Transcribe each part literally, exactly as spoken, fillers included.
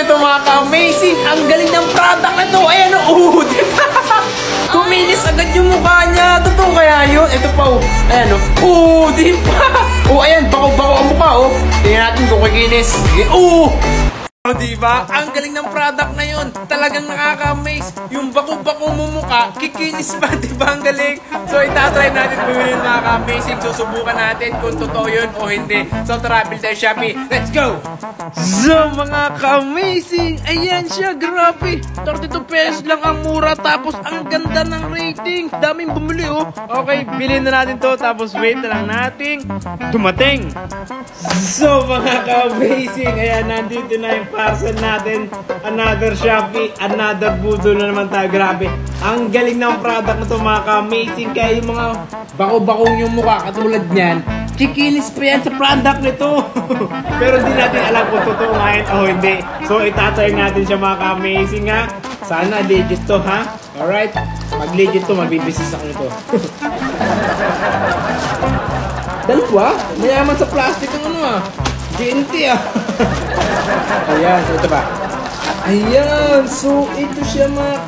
ito mga ka-amazing. Ang galing ng product na to. Ayan o. Oh, diba? Kuminis agad yung mukha niya. Totoo kaya yun? Ito pa o. Oh. Ayan o. Oh. Oh, diba? Oh, ayan. Bako-bako ang mukha o. Oh. Tingnan natin kung kikinis. Oh. Oh, diba? Ang galing ng product na yun. Talagang nakaka-amaze. Yung bako-bako mo mukha, kikinis ba? Diba? Ang galing. So, itatry natin bumili ng mga ka-amazing. Susubukan natin kung totoo yun o hindi. So, travel tayo Shopee. Let's go! So, mga ka-amazing, ayan siya. Grabe. thirty-two pesos lang ang mura. Tapos, ang ganda ng rating. Daming bumili, oh. Okay, bilhin na natin to. Tapos, wait na lang natin dumating. So, mga ka-amazing, ayan, nandito na yung parcel natin. Another Shopee, another budol na naman tayo. Grabe. Ang galing ng product na to mga ka-amazing. Kaya yung mga bako-bakong yung mukha katulad niyan, kikinis pa yan sa product nito. Pero hindi natin alam kung totoo nga yun o hindi. So itatry natin siya mga ka-amazing ha. Sana legit to ha. Alright. Pag legit to, magbibisis ako nito. Dalawa? Mayaman sa plastic ang ano ah. G N T ah. Ayan, so ito ba? Ayan, so ito siya mga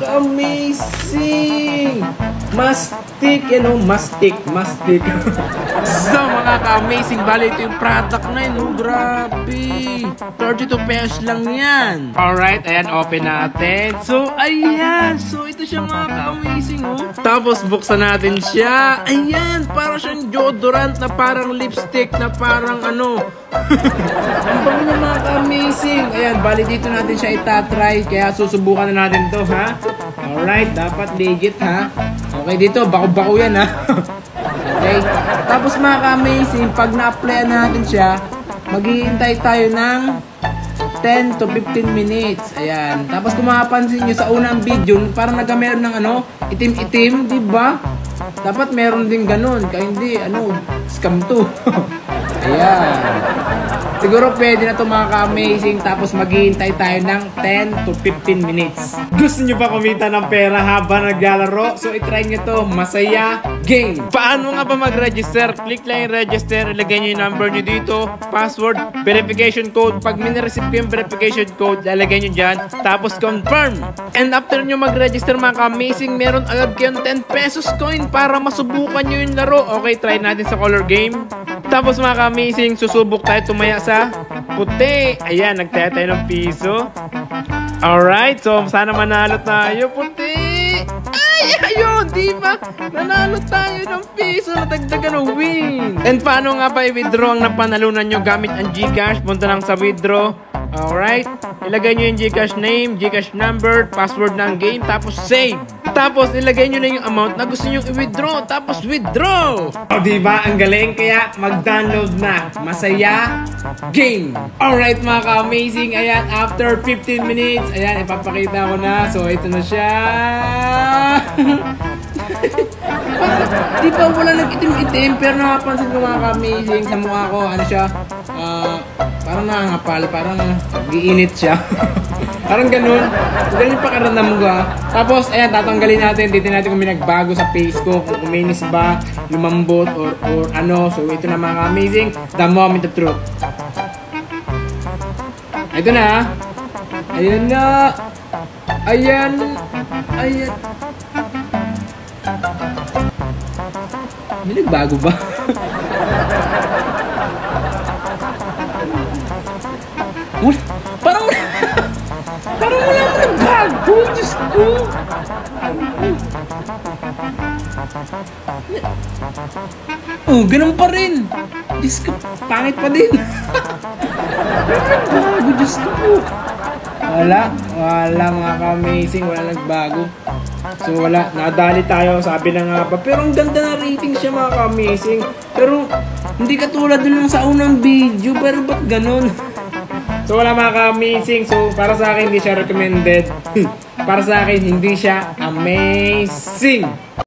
ka-amazing. Mastic, yan o, mastic, mastic. So mga ka-amazing, bali ito yung product na yun, oh, grabe. thirty-two pesos lang yan. Alright, ayan, open natin. So, ayan, so ito siya mga ka-amazing, oh. Tapos buksan natin siya. Ayan, para siyang deodorant na parang lipstick na parang ano. Ang bango ng mga ka-amazing. Ayan, bali dito natin siya itatry. Kaya susubukan na natin to ha. Alright, dapat legit ha. Okay, dito, bako-bako yan ha. Okay, tapos mga ka-amazing, pag na-apply natin siya, maghihintay tayo ng ten to fifteen minutes. Ayan, tapos kung makapansin nyo sa unang video, parang nagkameron ng ano, itim-itim, diba? Dapat meron din ganun. Kaya hindi, ano, scam to. Ayan. Siguro pwede na ito mga ka-amazing. Tapos maghihintay tayo ng ten to fifteen minutes. Gusto nyo ba kumita ng pera habang naglalaro? So itry nyo to. Masaya game. Paano nga ba mag-register? Click lang yung register. Ilagay nyo yung number nyo dito. Password, verification code. Pag minireceive ko yung verification code, lalagay nyo dyan. Tapos confirm. And after nyo mag-register mga ka-amazing, meron agad kayong ten pesos coin para masubukan nyo yung laro. Okay, try natin sa color game. Tapos mga ka-amazing, susubok tayo tumaya sa puti. Ayan, nagtaya tayo ng piso. Alright, so sana manalo tayo. Puti! Ay, ayun, di ba? Nanalo tayo ng piso, natagdagan ng win. And paano nga ba i-withdraw ang napanalunan nyo gamit ang GCash? Punta lang sa withdraw. Alright, ilagay nyo yung GCash name, GCash number, password ng game, tapos save. Tapos ilagay nyo na yung amount na gusto nyo i-withdraw, tapos withdraw. O diba, ang galing, kaya mag-download na. Masaya game. Alright mga ka-amazing, ayan, after fifteen minutes, ayan, ipapakita ko na. So ito na siya. Di ba wala nag-itim-itim, pero nakapansin ko mga ka-amazing sa mukha ko, ano siya, uh, parang nakangapal, parang nag-iinit siya. Parang ganun. Ganun yung pakiramdam ko ha. Tapos, ayan, tatanggalin natin. Dito natin kung may nagbago sa face ko. Kung kuminis ba, lumambot, or, or ano. So, ito na mga ka-amazing. The moment of truth. Ito na ha. Ayan na. Ayan. Ayan. May nagbago ba? Parang Parang wala mo nagbago. Diyos ko. Oh, ganun pa rin. Diyos ko, pangit pa din. Wala nagbago. Diyos ko po. Wala. Wala mga ka-amazing. Wala nagbago. So wala. Nadali tayo. Sabi na nga ba. Pero ang ganda na rating siya mga ka-amazing. Pero hindi katulad dun lang sa unang video. Pero ba't ganun? So wala mga ka-amazing. So para sa akin hindi siya recommended. Para sa akin hindi siya amazing.